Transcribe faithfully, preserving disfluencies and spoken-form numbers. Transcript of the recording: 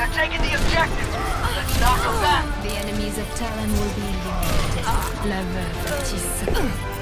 They're taking the objective. Let's knock them back. The enemies of Talon will be eliminated. Level thirty-seven.